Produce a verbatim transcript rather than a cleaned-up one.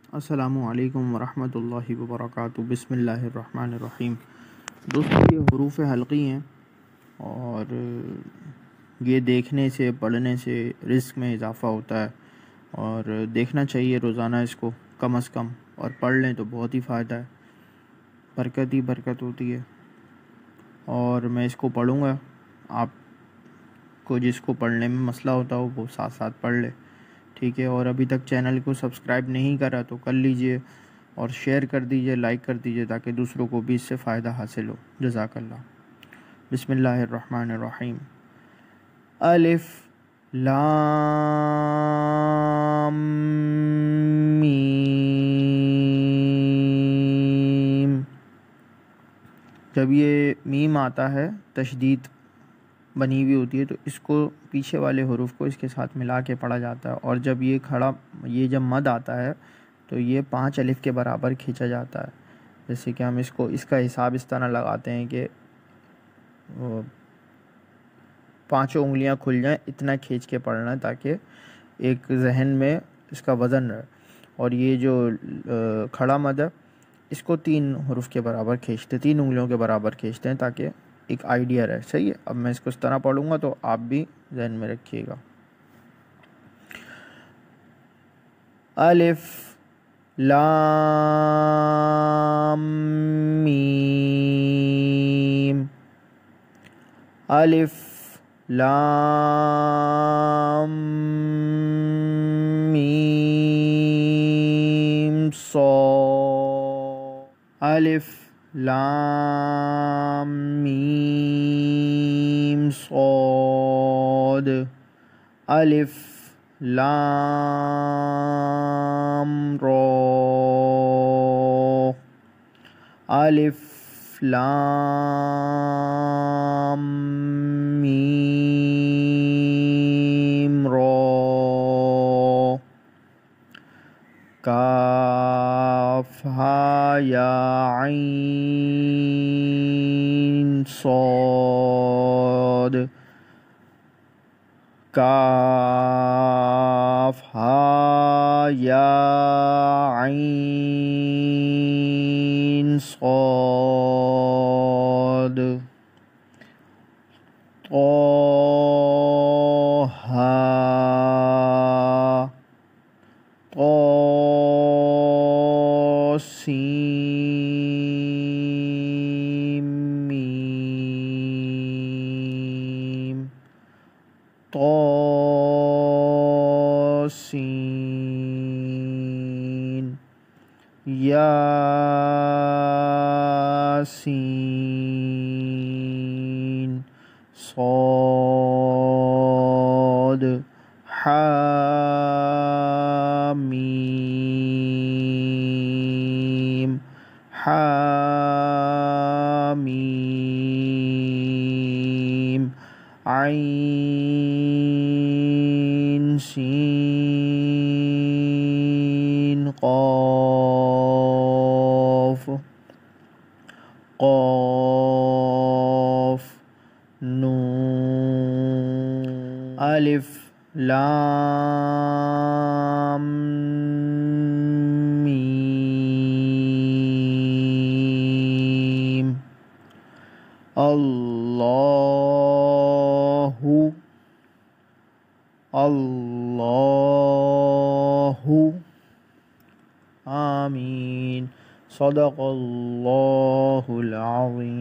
अस्सलामुअलैकुम वरहमतुल्लाहि वबरकातुहू। बिस्मिल्लाहिर्रहमानिर्रहीम। दोस्तों, ये हरूफ हल्की हैं और ये देखने से पढ़ने से रिस्क में इजाफ़ा होता है और देखना चाहिए रोज़ाना इसको कम अज़ कम, और पढ़ लें तो बहुत ही फ़ायदा है, बरकत ही बरकत होती है। और मैं इसको पढ़ूँगा, आपको जिसको पढ़ने में मसला होता हो वो साथ साथ पढ़ ले, ठीक है। और अभी तक चैनल को सब्सक्राइब नहीं करा तो कर लीजिए और शेयर कर दीजिए, लाइक कर दीजिए, ताकि दूसरों को भी इससे फ़ायदा हासिल हो। जज़ाकल्लाह। बिस्मिल्लाहिर्रहमानिर्रहीम। अलिफ लाम मीम। जब ये मीम आता है, तशदीद बनी हुई होती है, तो इसको पीछे वाले हरूफ को इसके साथ मिला के पढ़ा जाता है। और जब ये खड़ा ये जब मद आता है तो ये पाँच अलिफ के बराबर खींचा जाता है। जैसे कि हम इसको इसका हिसाब इस तरह लगाते हैं कि पांचों उंगलियां खुल जाएं, इतना खींच के पढ़ना है ताकि एक जहन में इसका वज़न रहे। और ये जो खड़ा मद है, इसको तीन हरूफ के बराबर खींचते तीन उंगलियों के बराबर खींचते हैं ताकि एक आइडिया रहे। सही है। अब मैं इसको इस तरह पढ़ूंगा तो आप भी जहन में रखिएगा। अलिफ लाम मीम। अलिफ लाम मीम सॉद। अलिफ लाम मीम सॉद। अलिफ लाम रा। अलिफ लाम मीम रा। काफ हा या आइन सॉद। काफ हा या आइन सॉद। तोहा। तोसीम मीम। तोसीन। यासीन। सॉद। हामीम। हामीम। आइन सीन क़ाफ। क़ाफ नून। अलिफ लाम मीम। अल्लाहु। अल्लाहु। आमीन। सदक़ल्लाहुल अज़ीम।